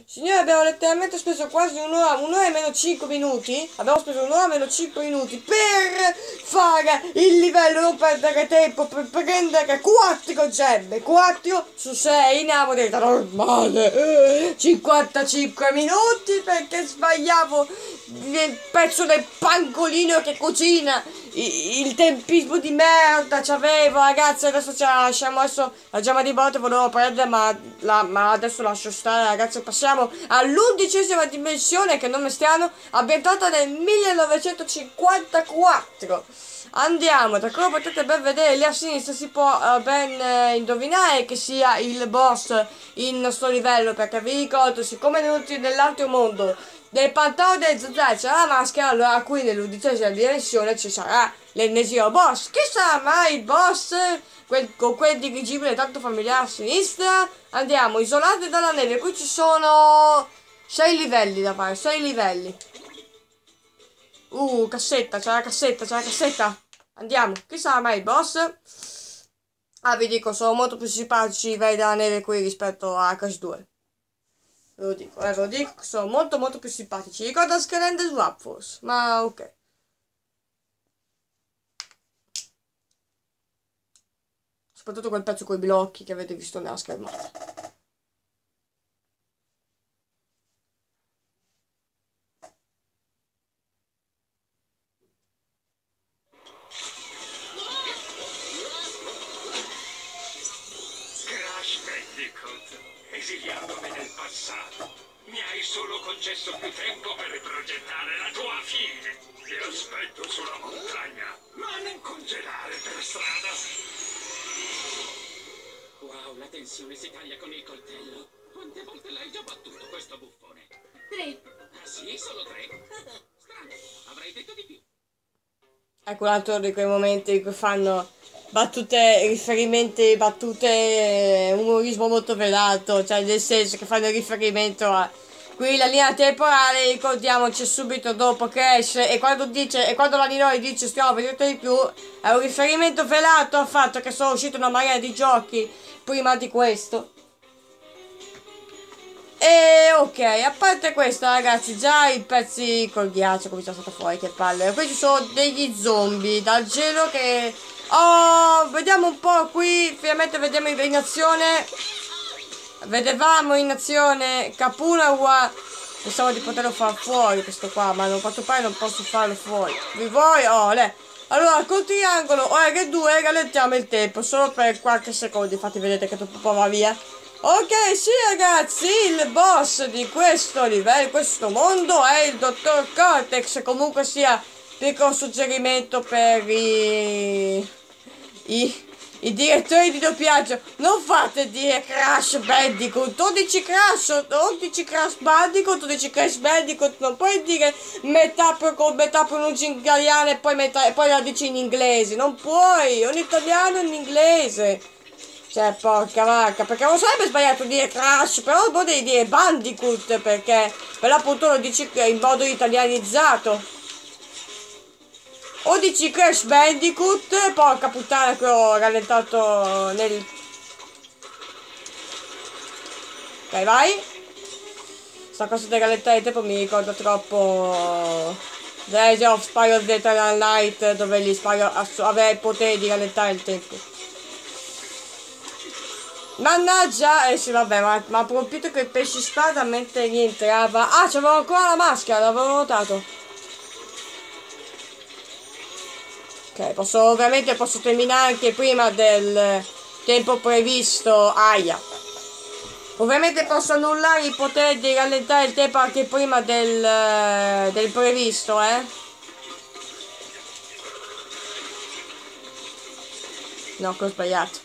Signore, abbiamo letteralmente speso quasi un'ora e meno 5 minuti. Abbiamo speso un'ora e meno 5 minuti per fare il livello, non perdere tempo, per prendere 4 gemme. 4 su 6 in moneta normale. 55 minuti perché sbagliavo il pezzo del pangolino che cucina. Il tempismo di merda c'avevo, ragazzi. Adesso ci lasciamo, adesso la gemma di botte volevo prendere, ma adesso lascio stare, ragazzi. Passiamo all'11ª dimensione, che nome strano, ambientata nel 1954. Andiamo, da come potete ben vedere lì a sinistra si può ben indovinare che sia il boss in nostro livello, perché vi ricordo, siccome nell'altro mondo nel pantano del Zazà c'è la maschera, allora qui nell'11ª dimensione ci sarà l'ennesimo boss. Chi sarà mai il boss? Con quel dirigibile tanto familiare a sinistra. Andiamo, isolati dalla neve. Qui ci sono 6 livelli da fare, 6 livelli. Cassetta, c'è la cassetta. Andiamo, chi sarà mai il boss? Ah, vi dico, sono molto più simpatici i livelli della neve qui rispetto a Crash 2. Ve lo dico, sono molto più simpatici. Ricorda Skylander Swap Force, ma ok. Soprattutto quel pezzo con i blocchi che avete visto nella schermata. Crash Bandicoot, esiliandomi nel passato, mi hai solo concesso più tempo per riprogettare la tua fine. Ti aspetto sulla montagna, ma non congelare per strada. Wow, la tensione si taglia con il coltello. Quante volte l'hai già battuto questo buffone? 3. Ah sì, solo 3? Strano, avrei detto di più. Ecco un altro di quei momenti in cui fanno battute, umorismo molto velato, cioè nel senso che fanno riferimento a qui la linea temporale, ricordiamoci subito dopo Crash, e quando la Ninoi dice stiamo vedendo di più, è un riferimento velato al fatto che sono usciti una marea di giochi prima di questo. E ok, a parte questo, ragazzi, già i pezzi col ghiaccio come già stato fuori, che palle. Qui ci sono degli zombie dal gelo che... Oh, vediamo un po' qui, finalmente vediamo in azione. Vedevamo in azione Capunawa. Pensavo di poterlo far fuori questo qua, ma non fatto pare non posso farlo fuori. Vi vuoi? Oh, allora, col triangolo o R2 rallentiamo il tempo, solo per qualche secondo, infatti vedete che dopo va via. Ok, sì ragazzi, il boss di questo livello, questo mondo è il Dottor Cortex. Comunque sia, piccolo suggerimento per i direttori di doppiaggio: non fate dire Crash Bandicoot, o dici Crash Bandicoot, o dici Crash Bandicoot. Non puoi dire con metà pronuncia in italiano e poi la dici in inglese. Non puoi, o in italiano o in inglese. Cioè, porca vacca, perché non sarebbe sbagliato dire Crash, però poi devi dire Bandicoot, perché per l'appunto lo dici in modo italianizzato. O dici Crash Bandicoot, porca puttana che ho rallentato nel... Ok, vai. Sta cosa di rallentare il tempo mi ricorda troppo The Legend of Spyro the Eternal Night, dove gli Spyro aveva il potere di rallentare il tempo. Mannaggia, sì vabbè, ma ha colpito quei pesci spada mentre rientrava. Ah, c'avevo ancora la maschera, l'avevo notato. Ok, ovviamente posso terminare anche prima del tempo previsto. Aia. Ovviamente posso annullare il potere di rallentare il tempo anche prima del previsto, No, che ho sbagliato.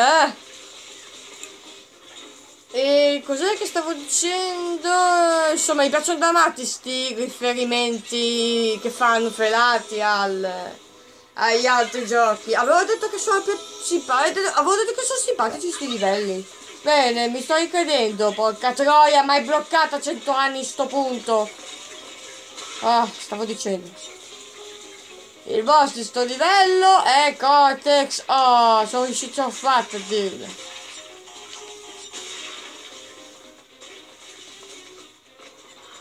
E cos'è che stavo dicendo? Insomma, mi piacciono da matti sti riferimenti che fanno felati agli altri giochi. Avevo detto che sono più simpatici. Avevo detto che sono simpatici sti livelli. Bene, mi sto ricredendo. Porca troia, mai bloccata 100 anni in sto punto. Ah, stavo dicendo. Il boss di sto livello è Cortex. Oh, sono riuscito a farlo a dirlo.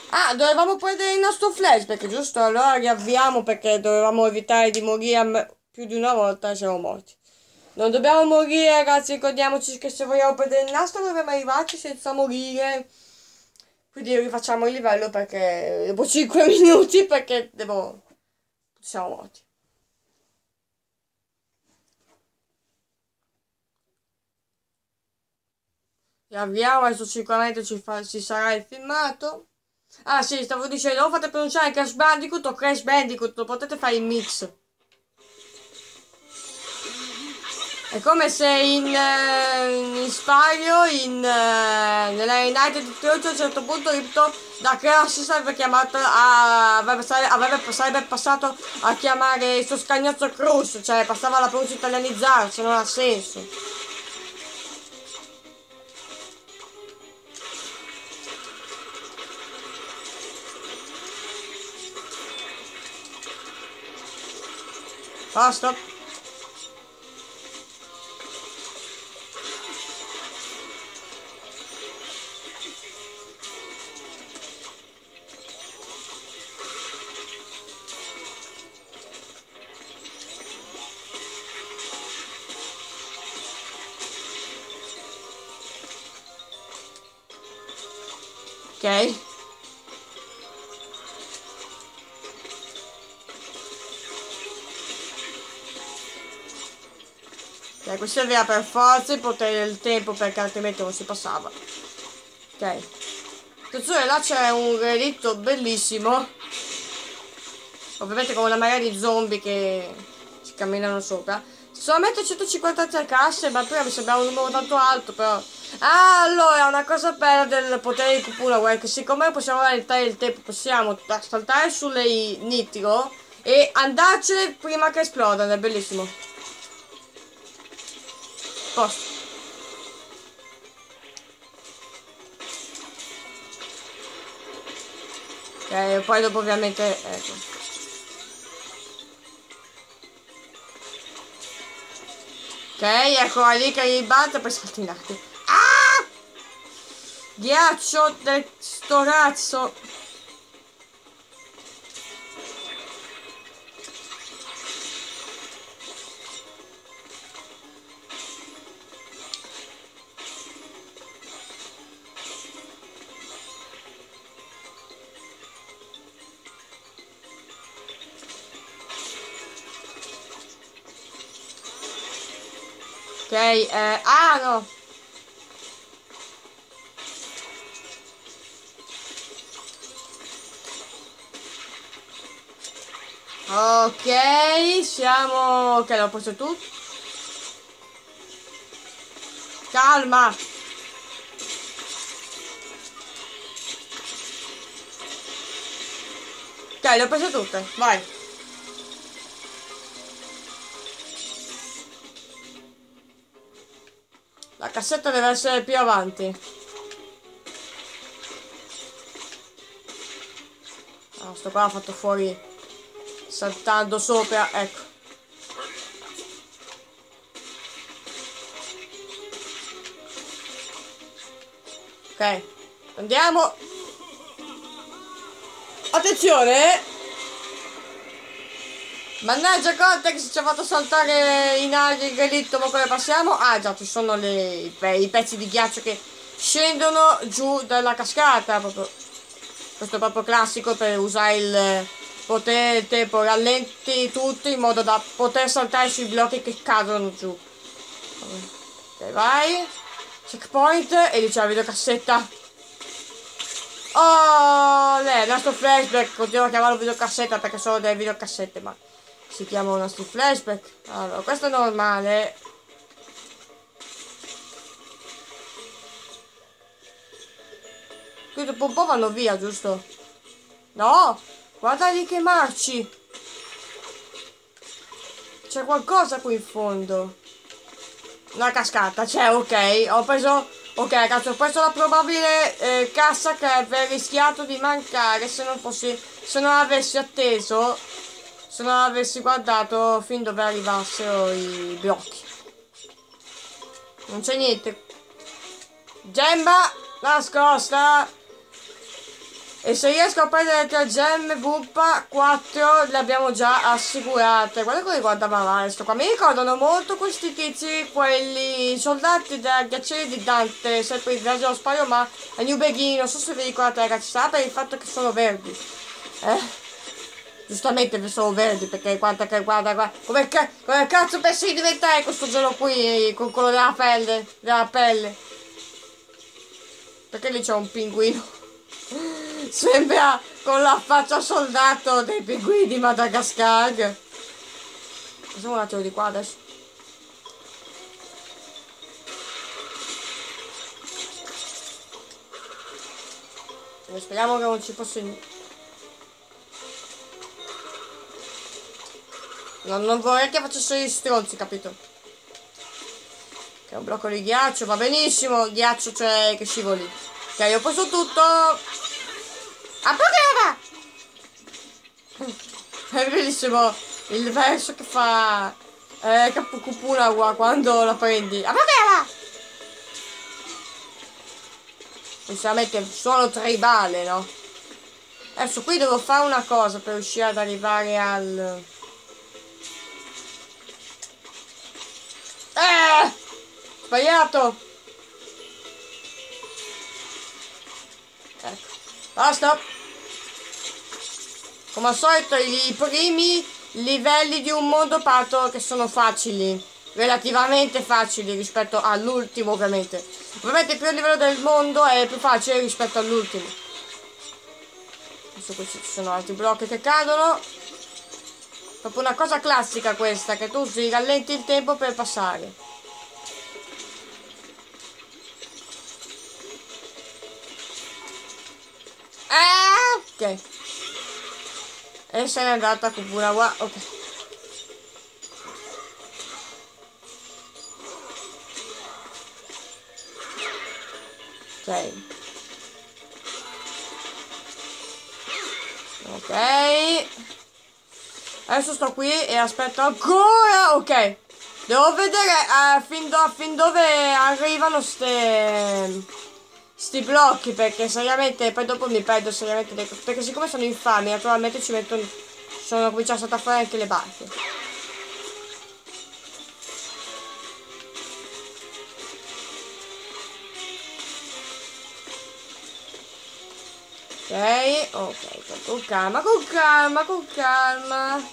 Ah, dovevamo prendere il nostro flashback, giusto? Allora riavviamo perché dovevamo evitare di morire più di una volta e siamo morti. Non dobbiamo morire, ragazzi, ricordiamoci che se vogliamo prendere il nastro dobbiamo arrivarci senza morire. Quindi rifacciamo il livello perché dopo 5 minuti perché siamo morti. Riavviamo, adesso sicuramente ci sarà il filmato. Ah sì, stavo dicendo, non fate pronunciare Crash Bandicoot o Crash Bandicoot, lo potete fare in mix. È come se in Spyro, nella United Church a un certo punto Ripto da Crash sarebbe chiamato sarebbe passato a chiamare il suo scagnozzo Cruz, cioè passava alla pronuncia italianizzare, se non ha senso. Basta. Ok. Questo aveva per forza il potere del tempo perché altrimenti non si passava. Ok. Attenzione, là c'è un relitto bellissimo. Ovviamente con una marea di zombie che ci camminano sopra. Solamente 153 casse, ma prima mi sembrava un numero tanto alto, però. Ah, allora, una cosa bella del potere di Cupula, guarda, che siccome possiamo rallentare il tempo, possiamo saltare sulle nitro e andarcene prima che esplodano, è bellissimo. Posto. Ok, poi dopo ovviamente, ecco. Ok, ecco lì che ribatte e poi salta in aria. Ah! Ghiaccio del sto razzo. Ok, ah no. Ok, siamo. Ok, l'ho posto tu. Calma. Ok, le ho prese tutte, vai. La cassetta deve essere più avanti. No, sto qua l'ha fatto fuori saltando sopra, ecco. Ok, andiamo. Attenzione. Mannaggia Cortex, ci ha fatto saltare in aria il relitto, ma come passiamo? Ah già, ci sono i pezzi di ghiaccio che scendono giù dalla cascata, proprio. Questo è proprio classico per usare il potere del tempo, rallenti tutto in modo da poter saltare sui blocchi che cadono giù. Ok, vai. Checkpoint e lì c'è la videocassetta. Oh, il nostro flashback, continuo a chiamarlo videocassetta perché sono delle videocassette, ma si chiamano nostri flashback. Allora, questo è normale. Qui dopo un po' vanno via, giusto? No! Guarda lì che marci! C'è qualcosa qui in fondo. Una cascata, c'è, ok. Ho preso... Ok, ragazzi, ho preso la probabile cassa che avrei rischiato di mancare se non avessi atteso, se non avessi guardato fin dove arrivassero i blocchi. Non c'è niente. Gemma nascosta. E se riesco a prendere 3 gemme Vuppa, 4 le abbiamo già assicurate. Guarda come riguardava male sto qua. Mi ricordano molto questi tizi, quelli soldati da ghiaccieri di Dante, sempre il viaggio allo spazio, ma a New Beginning, non so se vi ricordate ragazzi, sarà per il fatto che sono verdi. Giustamente sono verdi, perché guarda, come cazzo pensi di diventare questo gioco qui, con quello della pelle? Perché lì c'è un pinguino? Sembra con la faccia soldato dei pinguini di Madagascar. Facciamo un attimo di qua adesso. Speriamo che non ci fosse. Non vorrei che facessero gli stronzi, capito? Che è un blocco di ghiaccio, va benissimo, ghiaccio cioè che scivoli. Ok, ho preso tutto. A Pokémon! È bellissimo il verso che fa Capucupuna quando la prendi. A Pokémon! Sinceramente suono tribale, no? Adesso qui devo fare una cosa per riuscire ad arrivare al... Sbagliato! Ecco, basta! Come al solito i primi livelli di un mondo parto che sono facili, relativamente facili rispetto all'ultimo ovviamente. Ovviamente il primo livello del mondo è più facile rispetto all'ultimo. Adesso qui ci sono altri blocchi che cadono. Proprio una cosa classica questa, che tu si rallenti il tempo per passare. Ok. E se n'è andata Kupurawa. Ok. Ok. Ok. Adesso sto qui e aspetto ancora. Ok. Devo vedere fin dove arrivano sti blocchi, perché seriamente poi dopo mi perdo seriamente perché siccome sono infami naturalmente sono cominciato a fare anche le barche. Ok, con calma, con calma, con calma.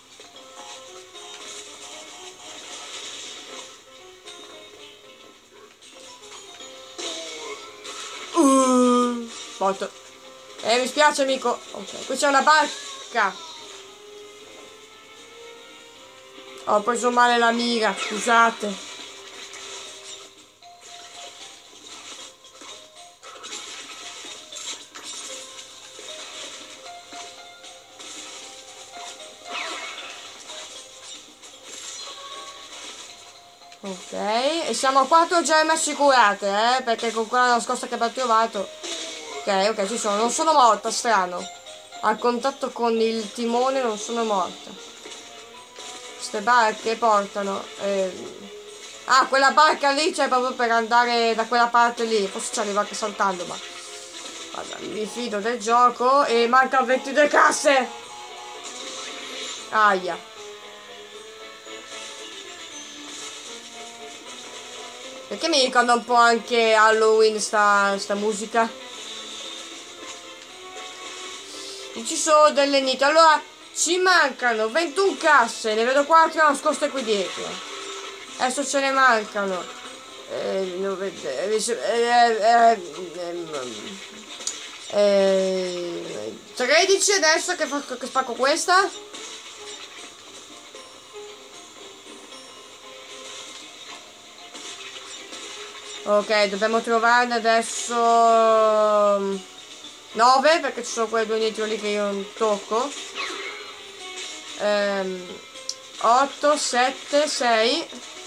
Molto. Mi spiace amico. Ok, qui c'è una barca. Ho preso male la mira, scusate. Ok, e siamo a 4 gemme assicurate, perché con quella nascosta che abbiamo trovato. Ok, ci sono. Non sono morta, strano. Al contatto con il timone non sono morta. Queste barche portano... Ah, quella barca lì c'è proprio per andare da quella parte lì. Forse ci arriva anche saltando, ma... Guarda, mi fido del gioco e mancano 22 casse! Aia. Perché mi ricorda un po' anche Halloween sta musica? Ci sono delle nit. Allora ci mancano 21 casse. Ne vedo 4 nascoste qui dietro. Adesso ce ne mancano 13 adesso che spacco questa. Ok, dobbiamo trovarne adesso 9, perché ci sono quelle due dietro lì che io non tocco. 8, 7, 6,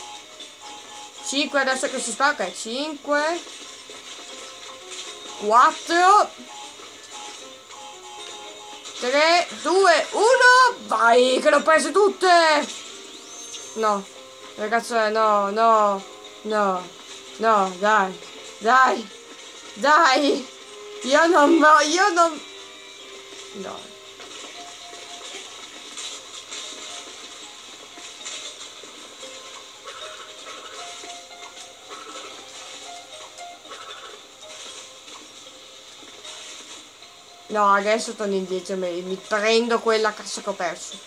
5 adesso che si spacca. 5, 4, 3, 2, 1. Vai, che le ho prese tutte. No, ragazzi, no, dai. Io non... No. No, adesso torno indietro, mi prendo quella cassa che ho perso.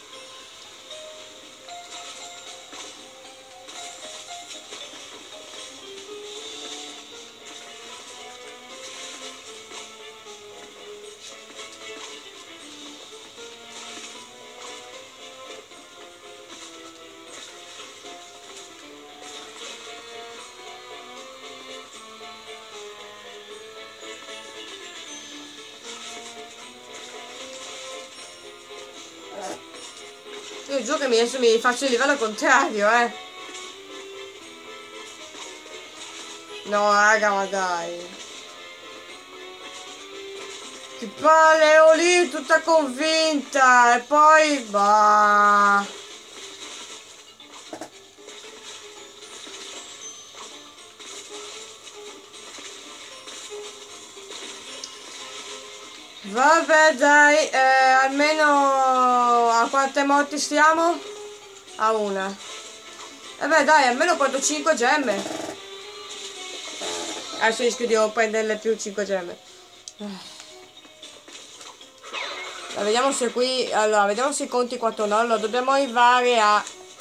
Io giuro che adesso mi faccio il livello contrario, eh. No, raga, ma dai. Che palle, ero lì tutta convinta. E poi, bah. Vabbè, dai, almeno a quante morti stiamo? A una. E beh, dai, almeno porto 5 gemme. Adesso rischio di prenderle più 5 gemme. Vediamo se qui... Allora, vediamo se conti 4 no. Allora, dobbiamo arrivare a...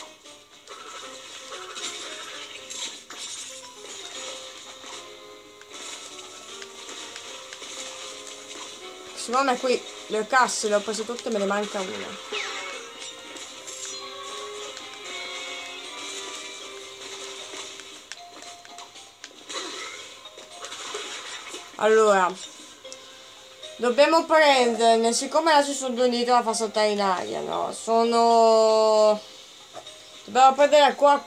Secondo me qui le casse le ho prese tutte, me ne manca una. Allora, dobbiamo prenderne, siccome adesso sono 2 nitro da far saltare in aria, no? Sono... Dobbiamo prendere qua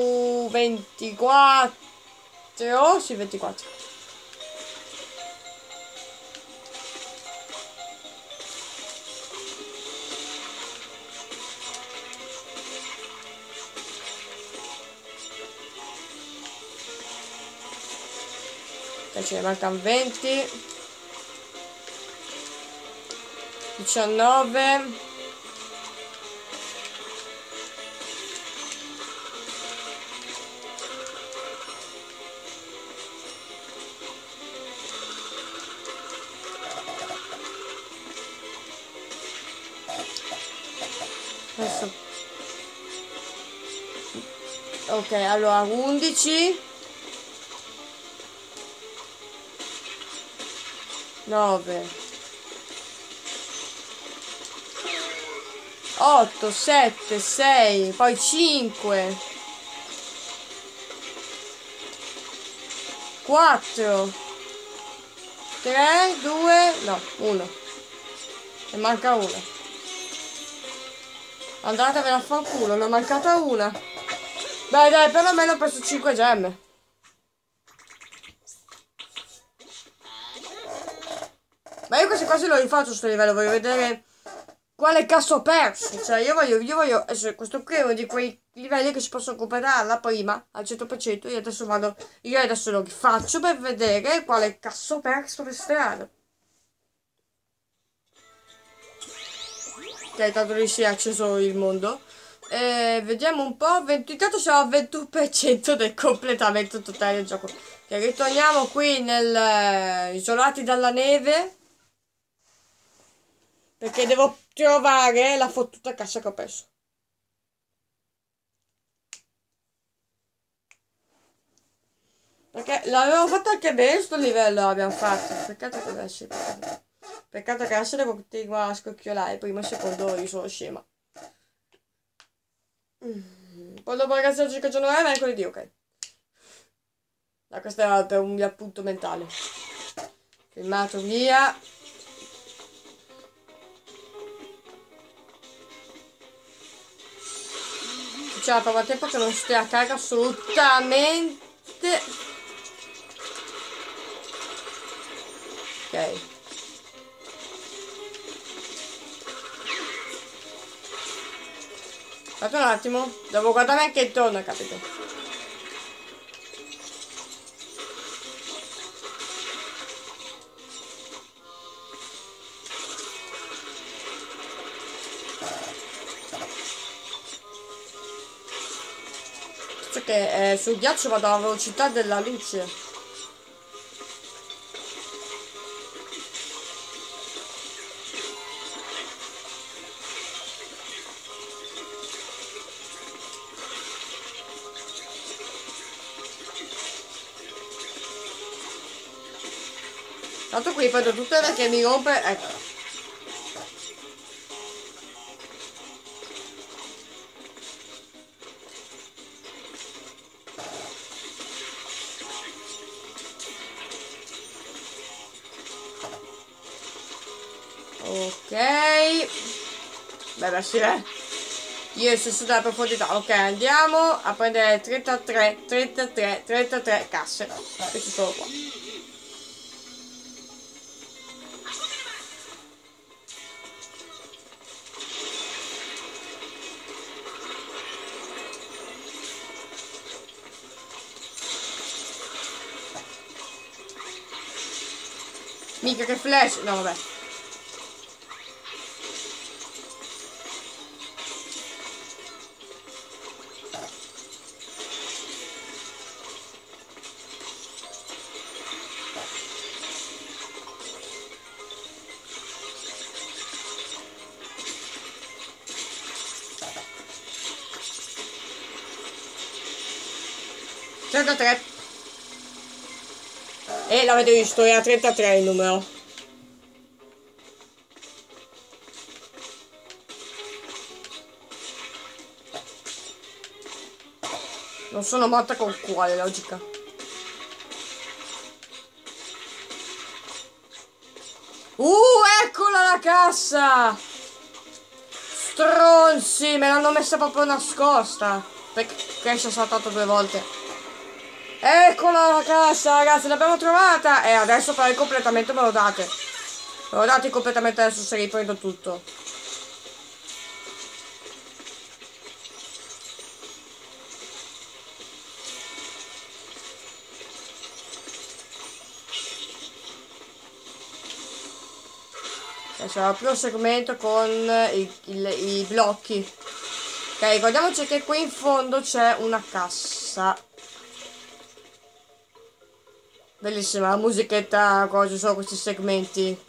24... Sì, 24. Ce ne mancano 20, 19, adesso. Ok, allora 11, 9, 8, 7, 6, poi 5, 4, 3, 2, no, 1. Ne manca una. Andatevene a fanculo, ne è mancata una. Beh, dai, perlomeno ho preso 5 gemme. Ma io quasi quasi lo rifaccio sto livello, voglio vedere quale cazzo ho perso. Cioè, io voglio, adesso questo qui è uno di quei livelli che si possono completare alla prima, al 100%. Io adesso lo rifaccio per vedere quale cazzo ho perso per strada. Ok, tanto lì si è acceso il mondo. Vediamo un po', intanto siamo al 21% del completamento totale del gioco. Ok, ritorniamo qui isolati dalla neve. Perché devo trovare la fottuta cassa che ho perso. Perché l'avevo fatto anche bene sto livello, l'abbiamo fatto. Peccato che adesso devo continuare a scocchiolare. Primo e secondo io sono scema. Poi dopo ragazzi oggi che giorno è mercoledì, ok. Ma questo era per un mio appunto mentale. Filmato via. Cioè, proprio a tempo che non stia a carica assolutamente. Ok. Aspetta un attimo, devo guardare anche intorno, capito? che sul ghiaccio vado alla velocità della luce. Tanto qui prendo tutte le che mi rompe, ecco. Ok. Beh, sì, io il senso della profondità. Ok, andiamo a prendere 33 casse. Questi sono qua. Mica che flash. No, vabbè. E l'avete visto, era 33 il numero. Non sono morta con quale logica. Eccola la cassa! Stronzi, me l'hanno messa proprio nascosta. Perché ci ho saltato 2 volte. Eccola la cassa, ragazzi, l'abbiamo trovata. E adesso però il completamento me lo date. Me lo date completamente, adesso se riprendo tutto. Sarà il primo segmento con i blocchi. Ok, ricordiamoci che qui in fondo c'è una cassa. Bellissima la musichetta, cosa sono questi segmenti.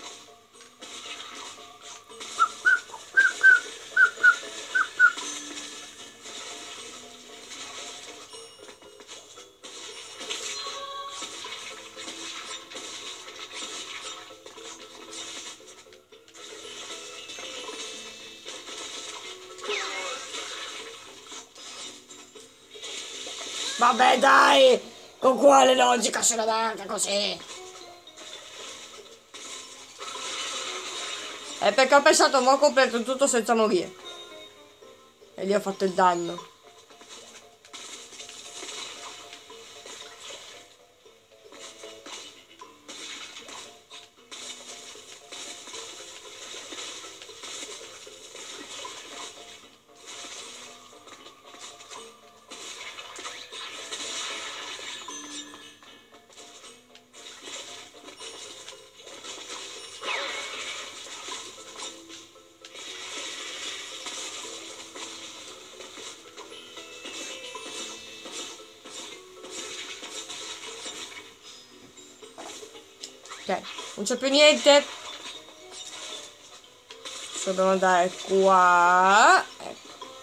Vabbè dai, con quale logica se la dà così? È perché ho pensato, mo' completo tutto senza morire. E lì ho fatto il danno. Ok, non c'è più niente. Adesso dobbiamo andare qua. Ecco.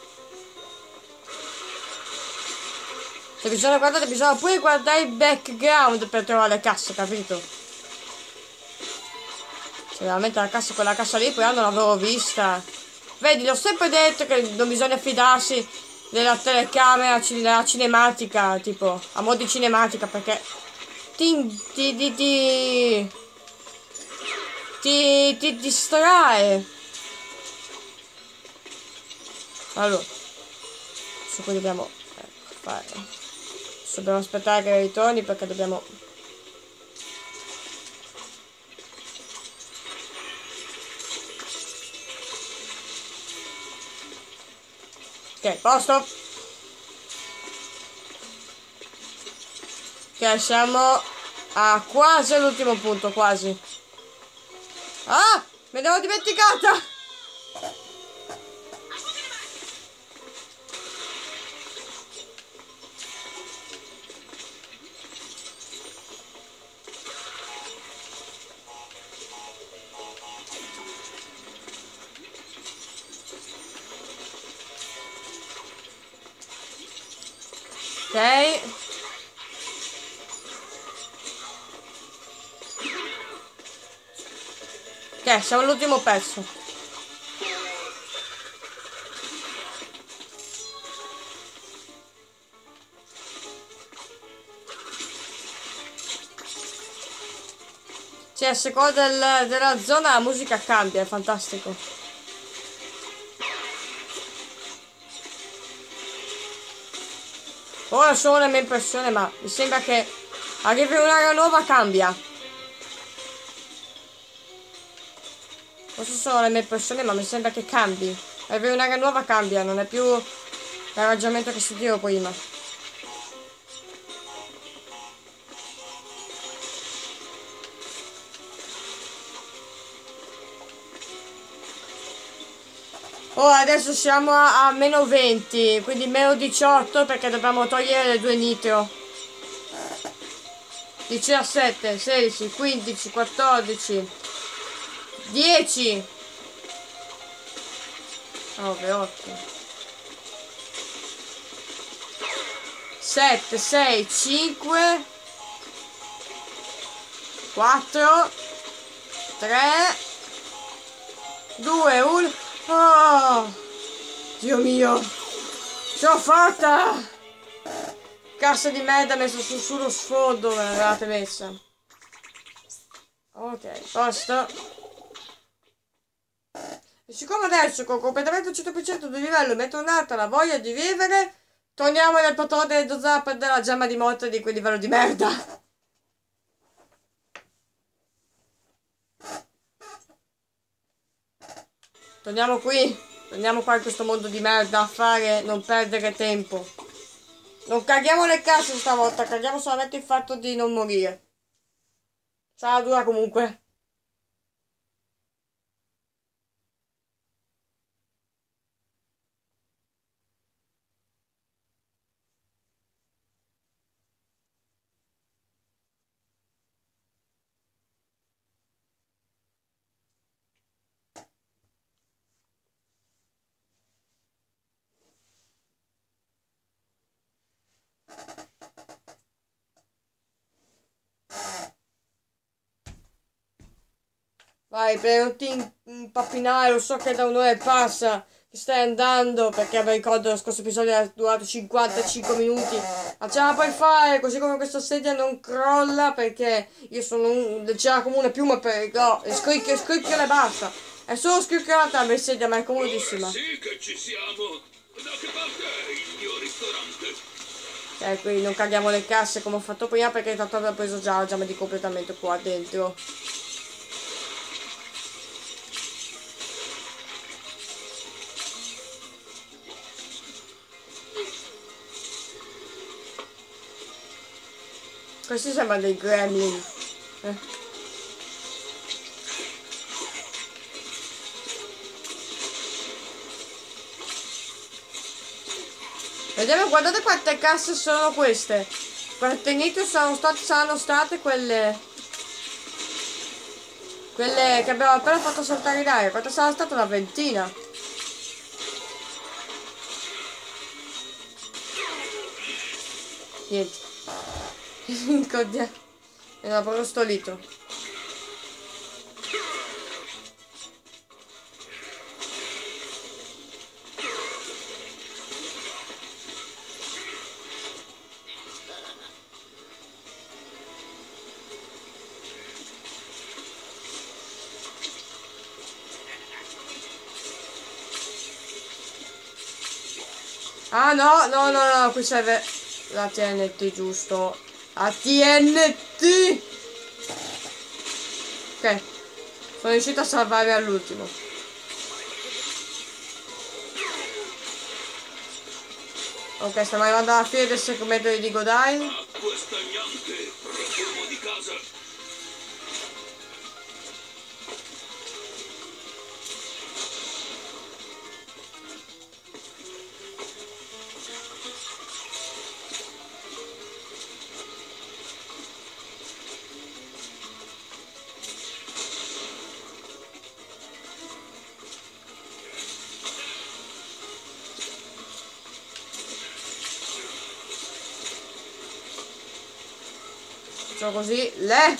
Se bisogna guardare, bisogna pure guardare il background per trovare le casse, capito? Se veramente la cassa, quella cassa lì, poi non l'avevo vista. Vedi, l'ho sempre detto che non bisogna fidarsi della telecamera, della cinematica, tipo, a mo' di cinematica, perché ti distrae. Allora, su cui dobbiamo fare. Adesso dobbiamo aspettare che ritorni perché dobbiamo. Ok, posto. Ok, siamo a quasi all'ultimo punto, quasi. Ah! Me l'ho dimenticata! Ok. Ok, siamo all'ultimo pezzo. Cioè, a seconda della zona la musica cambia, è fantastico. Ora sono le mie impressioni, ma mi sembra che arrivi un'area nuova cambia. Queste sono le mie impressioni, ma mi sembra che cambi. Arrivi un'area nuova cambia, non è più l'arrangiamento che sentivo prima. Oh, adesso siamo a meno 20, quindi meno 18 perché dobbiamo togliere le 2 nitro. 17, 16, 15, 14, 10. 9, 8. 7, 6, 5, 4, 3, 2, 1. Oh, Dio mio, ce l'ho fatta! Cassa di merda messo sullo sfondo, me l'avete messa. Ok, posto. E siccome adesso con completamento al 100% di livello mi è tornata la voglia di vivere, torniamo nel patrone delle dozane per dare la gemma di morte di quel livello di merda. Torniamo qui. Torniamo qua in questo mondo di merda a fare, non perdere tempo. Non caghiamo le casse stavolta, caghiamo solamente il fatto di non morire. Sarà dura comunque. Vai, per non ti impappinare, lo so che da un'ora e passa che stai andando, perché vi ricordo lo scorso episodio è durato 55 minuti. Ma ce la puoi fare, così come questa sedia non crolla, perché io sono c'era come una piuma per... No, scricchiola e basta. È solo scricchiolata la mia sedia, ma è comodissima. Sì che ci siamo. Da che parte è il mio ristorante? Qui non caghiamo le casse come ho fatto prima, perché tanto avevo preso già la gemma di completamento qua dentro. Questi sembrano dei gremlin. Vediamo, guardate quante casse sono queste. Quante nitro saranno state quelle che abbiamo appena fatto saltare in aria. Quanta sarà stata? Una ventina. Niente. Era proprio stolito. Ah no, qui serve la TNT, giusto? La TNT! Ok, sono riuscito a salvare all'ultimo. Ok, stiamo arrivando alla fine del segmento di Godine. Acqua stagnante, profumo di casa. faccio così, le.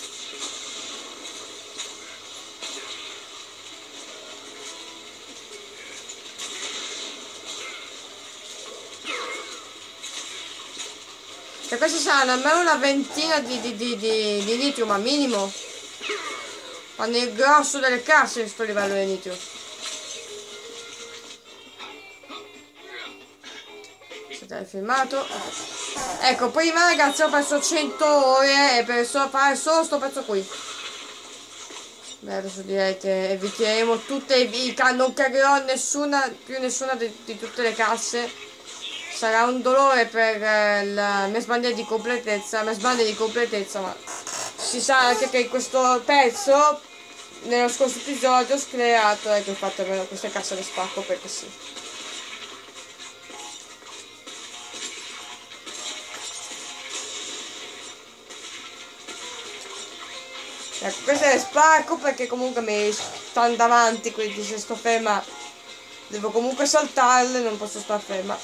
E queste saranno almeno una ventina di nitro, ma minimo. Fanno il grosso delle casse questo livello di nitro. Aspetta, hai filmato. Ecco, prima ragazzi ho perso 100 ore per fare solo sto pezzo qui. Beh, adesso direi che eviteremo tutte non cagherò più nessuna di tutte le casse. Sarà un dolore per la mia sbandera di completezza, ma si sa anche che in questo pezzo, nello scorso episodio, ho sclerato e che ho fatto almeno queste casse le spacco perché sì. Ecco, queste le spacco perché comunque mi stanno davanti, quindi se sto ferma devo comunque saltarle, non posso stare ferma.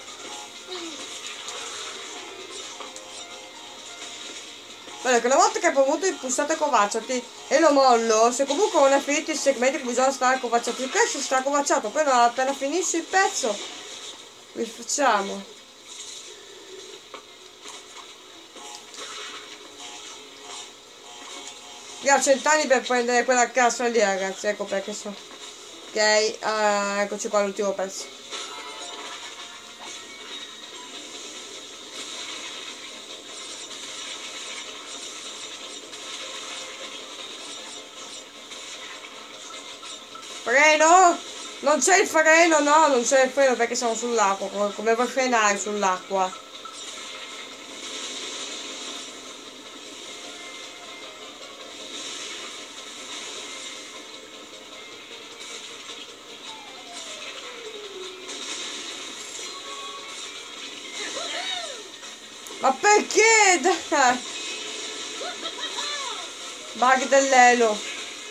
Guarda che una volta che ho premuto il pulsante accovacciati e lo mollo, se comunque non è finito il segmento che bisogna stare accovacciati, il pezzo sta accovacciato, poi appena finisce il pezzo rifacciamo. Io ho 100 anni per prendere quella cassa lì ragazzi, ecco perché so. Ok, eccoci qua l'ultimo pezzo. Freno? Non c'è il freno, no, non c'è il freno perché siamo sull'acqua. Come vuoi frenare sull'acqua? Ma perché? Bug dell'elo.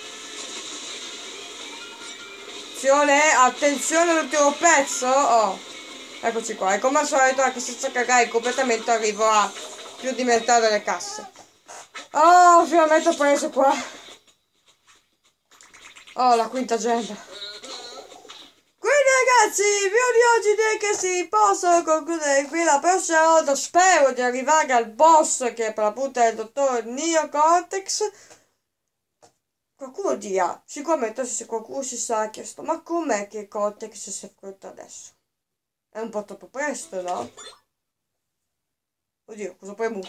Attenzione all'ultimo pezzo. Oh, eccoci qua. E come al solito, anche senza cagare completamente, arrivo a più di metà delle casse. Oh, finalmente ho preso qua. Oh, la quinta gemma. Quindi ragazzi, il video di oggi direi che si possa concludere qui. La prossima volta spero di arrivare al boss, che per l'appunto è il dottor Neo Cortex. Qualcuno dirà, sicuramente se qualcuno si sarà chiesto, ma com'è che Cortex si è fatto adesso? È un po' troppo presto, no? Oddio, cosa premo?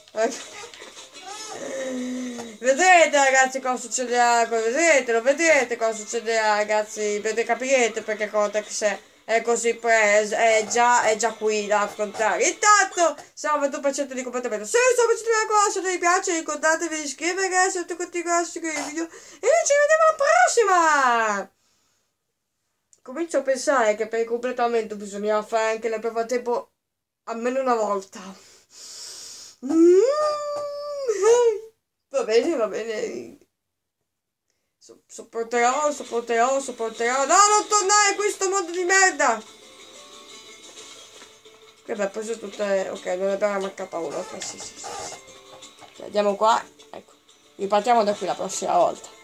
Vedrete ragazzi cosa succederà, lo vedrete cosa succederà ragazzi, capirete perché Cortex è così preso, è già qui da affrontare. Intanto siamo al 21% di completamento. Se vi piace cosa, se vi piace ricordatevi di iscrivervi se tu continuare a seguire il video e noi ci vediamo alla prossima. Comincio a pensare che per il completamento bisogna fare anche la prova tempo almeno una volta. Va bene. Sopporterò. No, non tornare qui sto mondo di merda. Che beh, preso tutte. Ok, non ne abbiamo mancata una. Ok, sì. Andiamo qua. Ecco. Ripartiamo da qui la prossima volta.